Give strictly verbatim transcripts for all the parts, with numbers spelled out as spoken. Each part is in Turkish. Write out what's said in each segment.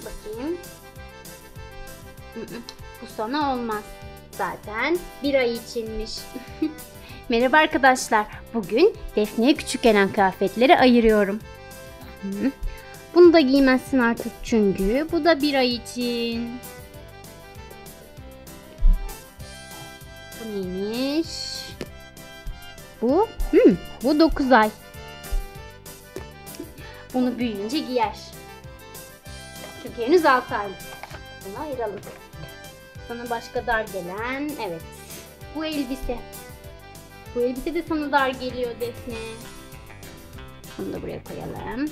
Bakayım. Bu sana olmaz. Zaten bir ay içinmiş. Merhaba arkadaşlar. Bugün Defne'ye küçük gelen kıyafetleri ayırıyorum. Bunu da giymezsin artık çünkü bu da bir ay için. Bu neymiş? Bu? Hmm, bu dokuz ay. Bunu büyüyünce giyer. Çünkü henüz altı aylık. Bunu ayıralım. Sana başka dar gelen, evet. Bu elbise. Bu elbise de sana dar geliyor Defne. Bunu da buraya koyalım.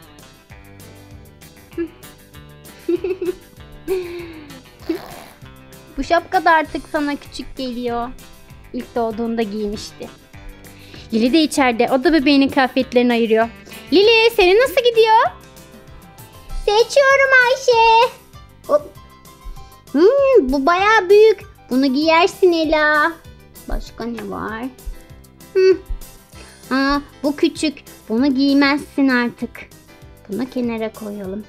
Bu şapka da artık sana küçük geliyor. İlk doğduğunda giymişti. Lili de içeride. O da bebeğinin kıyafetlerini ayırıyor. Lili, senin nasıl gidiyor? Seçiyorum Ayşe. Hop. Hmm, bu bayağı büyük. Bunu giyersin Ela. Başka ne var? Hmm. Aa, bu küçük. Bunu giymezsin artık. Bunu kenara koyalım.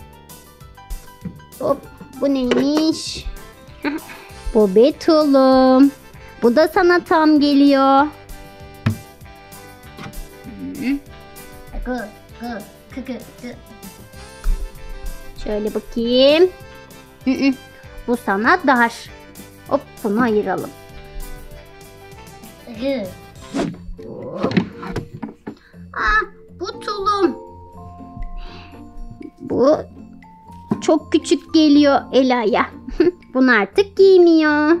Hop. Bu neymiş? Bu betulum. Bu da sana tam geliyor. Hmm. Gı, gı, gı, gı, gı. Şöyle bakayım. Bu sana dar. Hop, bunu ayıralım. Aa, bu tulum. Bu çok küçük geliyor Ela'ya. Bunu artık giymiyor.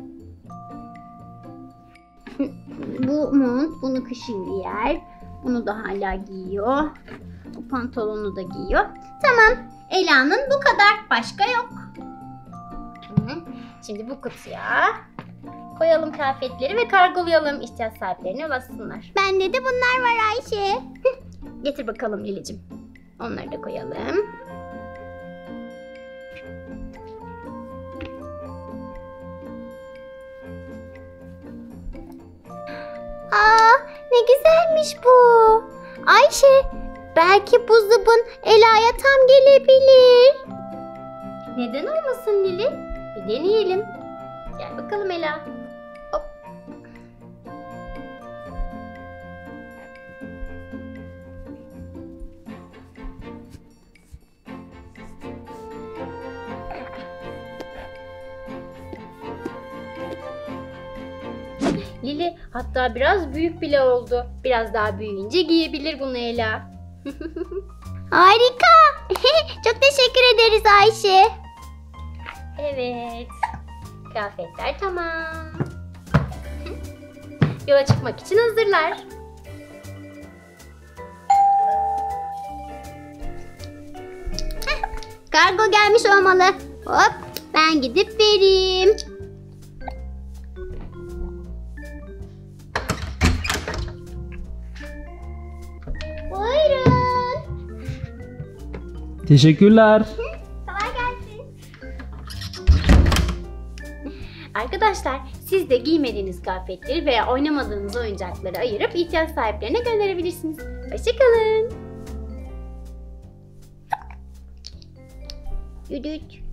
Bu mont, bunu kışın giyer. Bunu da hala giyiyor. Bu pantolonu da giyiyor. Tamam. Ela'nın bu kadar. Başka yok. Şimdi bu kutuya koyalım kıyafetleri ve kargolayalım. İhtiyaç sahiplerine bassınlar. Bende de bunlar var Ayşe. Getir bakalım Lilicim. Onları da koyalım. Aa, ne güzelmiş bu. Ayşe, belki bu zıbın Ela'ya tam gelebilir. Neden olmasın Lili? Bir deneyelim. Gel bakalım Ela. Hop. Lili hatta biraz büyük bile oldu. Biraz daha büyüyünce giyebilir bunu Ela. Harika. Çok teşekkür ederiz Ayşe. Evet. Kıyafetler tamam. Yola çıkmak için hazırlar. Kargo gelmiş olmalı. Hop, ben gidip vereyim. Buyurun. Teşekkürler. Kolay gelsin. Arkadaşlar, siz de giymediğiniz kıyafetleri veya oynamadığınız oyuncakları ayırıp ihtiyaç sahiplerine gönderebilirsiniz. Hoşçakalın. Düdüt.